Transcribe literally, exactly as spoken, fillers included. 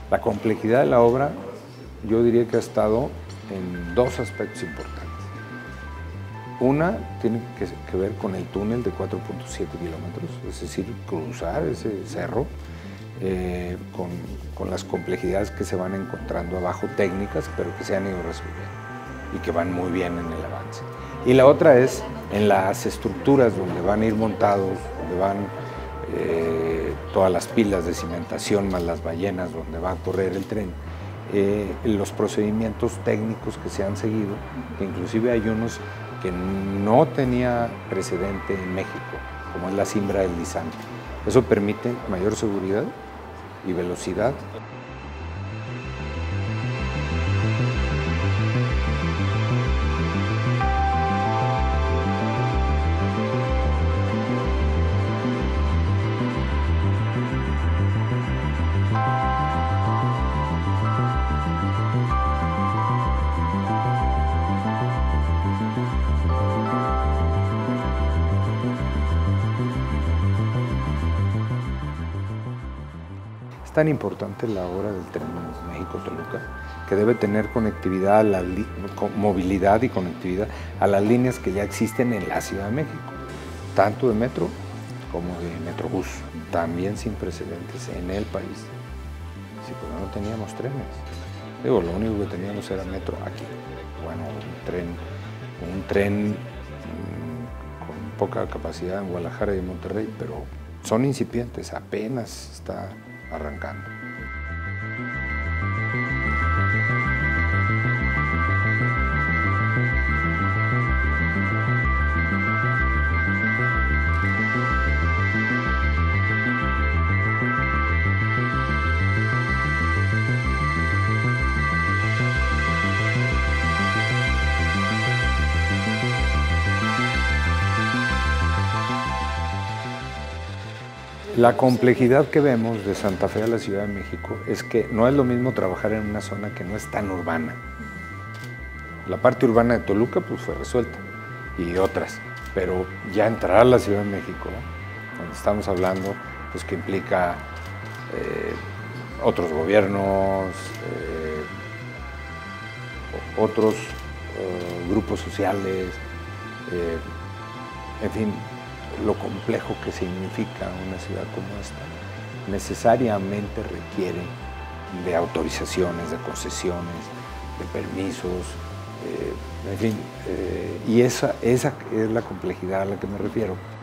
La complejidad de la obra, yo diría que ha estado en dos aspectos importantes. Una tiene que, que ver con el túnel de cuatro punto siete kilómetros, es decir, cruzar ese cerro eh, con, con las complejidades que se van encontrando abajo, técnicas, pero que se han ido resolviendo y que van muy bien en el avance. Y la otra es en las estructuras donde van a ir montados, donde van eh, todas las pilas de cimentación más las ballenas donde va a correr el tren, eh, los procedimientos técnicos que se han seguido, que inclusive hay unos que no tenía precedente en México, como es la cimbra deslizante. Eso permite mayor seguridad y velocidad. Es tan importante la obra del tren México-Toluca que debe tener conectividad, a la movilidad y conectividad a las líneas que ya existen en la Ciudad de México, tanto de metro como de metrobús, también sin precedentes en el país. Sí, pues no teníamos trenes. Digo, lo único que teníamos era metro aquí. Bueno, un tren, un tren mmm, con poca capacidad en Guadalajara y en Monterrey, pero son incipientes, apenas está arrancando. La complejidad que vemos de Santa Fe a la Ciudad de México es que no es lo mismo trabajar en una zona que no es tan urbana. La parte urbana de Toluca pues fue resuelta y otras, pero ya entrar a la Ciudad de México, donde estamos hablando, pues que implica eh, otros gobiernos, eh, otros eh, grupos sociales, eh, en fin, lo complejo que significa una ciudad como esta, necesariamente requiere de autorizaciones, de concesiones, de permisos, eh, en fin, eh, y esa, esa es la complejidad a la que me refiero.